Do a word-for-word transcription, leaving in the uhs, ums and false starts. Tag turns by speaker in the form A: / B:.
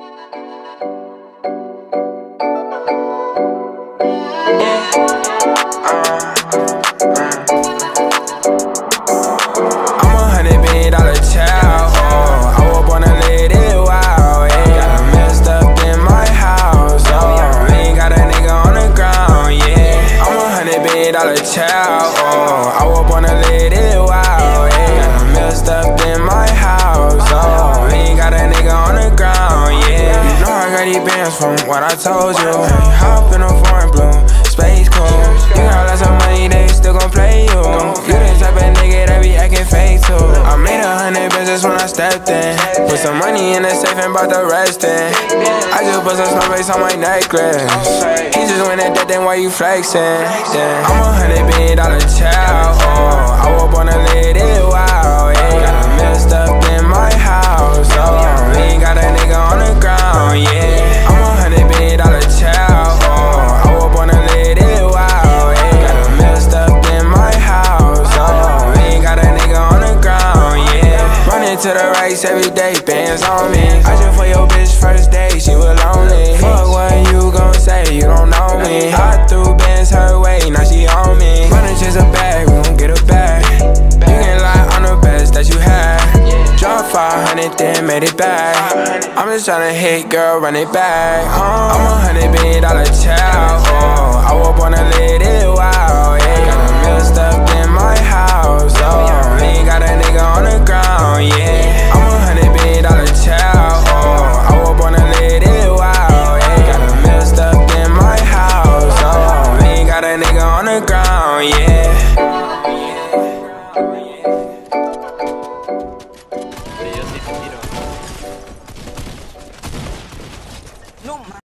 A: Dollar child, oh, I was born to live it wild, yeah. Got a mill stuffed in my house, oh, ain't got a nigga on the ground, yeah. You know I got these bands from what I told you. Hop in a foreign blue, space cool. You got lots of money, they still gon' play you. You the type of nigga that be acting fake too. I made a hundred business when I stepped in. Put some money in the safe and bought the rest in. I just put some snowflakes on my necklace. He just went at that, then why you flexing? Yeah. I'm a hundred billion dollar child, oh, I was born to live it wild, yeah. Got a mill stuffed in my house, oh, ain't got a nigga on the ground, yeah. I'm a hundred billion dollar child, oh, I was born to live it wild, yeah. Got a mill stuffed in my house, oh, ain't got a nigga on the ground, yeah. Running to the race every day, bands on me. I just for your bitch first day, she was lonely. Fuck what you gon' say, you don't know me. I threw bands her way, now she on me. Running chase a bag, we gon' get a bag. You can lie on the best that you had. Drop five hundred, then made it back. I'm just tryna hit, girl, run it back. uh, I'm a hundred billion dollar child, oh, I was born to live it wild, yeah. Got a mill stuffed in my house, oh, ain't got a nigga on the ground, yeah. I'm a hundred billion dollar child, oh, I was born to live it wild, yeah. Got a mill stuffed in my house, oh, ain't got a nigga on the ground, yeah.
B: No